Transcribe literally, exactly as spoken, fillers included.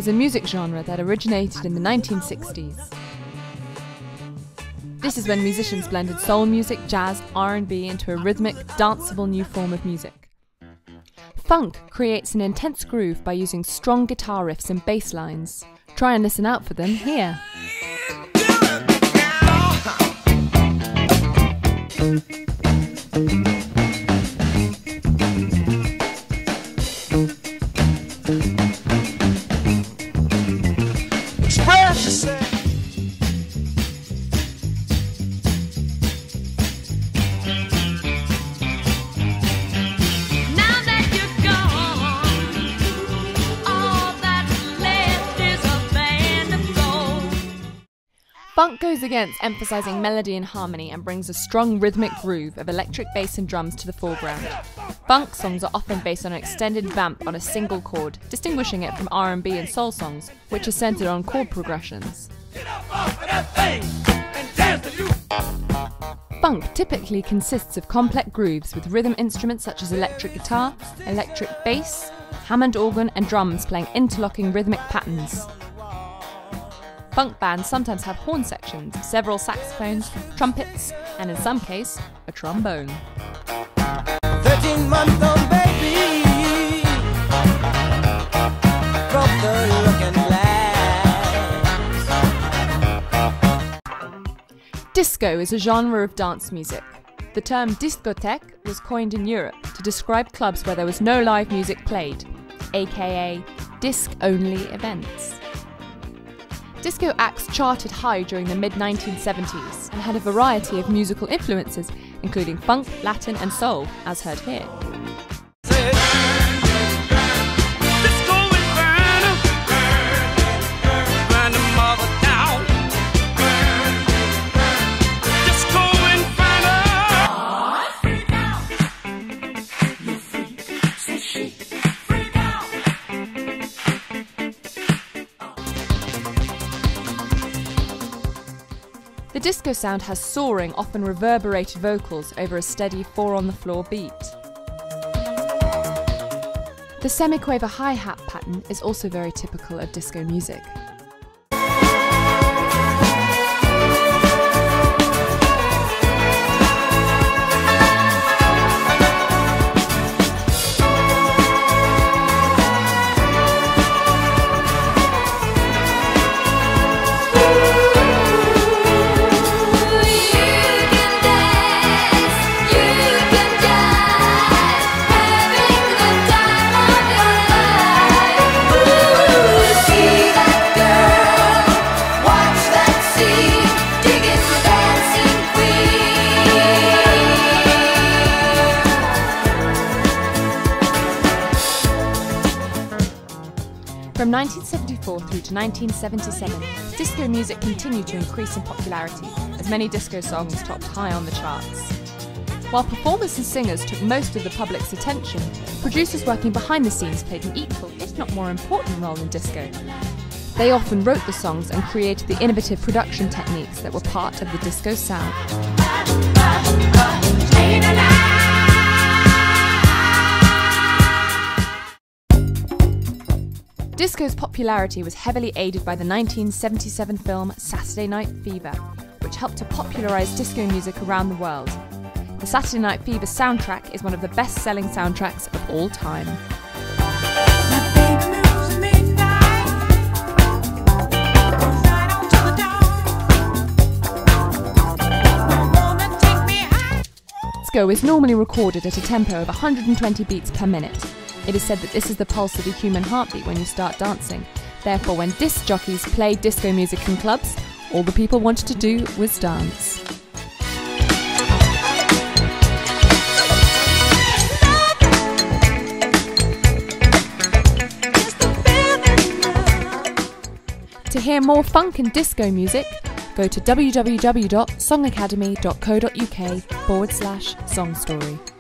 is a music genre that originated in the nineteen sixties. This is when musicians blended soul music, jazz, R and B into a rhythmic, danceable new form of music. Funk creates an intense groove by using strong guitar riffs and bass lines. Try and listen out for them here. Express yourself. Funk goes against emphasising melody and harmony and brings a strong rhythmic groove of electric bass and drums to the foreground. Funk songs are often based on an extended vamp on a single chord, distinguishing it from R and B and soul songs, which are centred on chord progressions. Funk typically consists of complex grooves with rhythm instruments such as electric guitar, electric bass, Hammond organ and drums playing interlocking rhythmic patterns. Funk bands sometimes have horn sections, several saxophones, trumpets, and in some case, a trombone. thirteen month old baby from the looking glass. Disco is a genre of dance music. The term discothèque was coined in Europe to describe clubs where there was no live music played, aka disc-only events. Disco acts charted high during the mid nineteen seventies and had a variety of musical influences, including funk, Latin and soul, as heard here. The disco sound has soaring, often reverberated vocals over a steady four-on-the-floor beat. The semiquaver hi-hat pattern is also very typical of disco music. From nineteen seventy-four through to nineteen seventy-seven, disco music continued to increase in popularity, as many disco songs topped high on the charts. While performers and singers took most of the public's attention, producers working behind the scenes played an equal, if not more important role in disco. They often wrote the songs and created the innovative production techniques that were part of the disco sound. Disco's popularity was heavily aided by the nineteen seventy-seven film Saturday Night Fever, which helped to popularise disco music around the world. The Saturday Night Fever soundtrack is one of the best-selling soundtracks of all time. Disco is normally recorded at a tempo of one hundred twenty beats per minute. It is said that this is the pulse of the human heartbeat when you start dancing. Therefore, when disc jockeys played disco music in clubs, all the people wanted to do was dance. To hear more funk and disco music, go to w w w dot song academy dot co dot u k forward slash song story.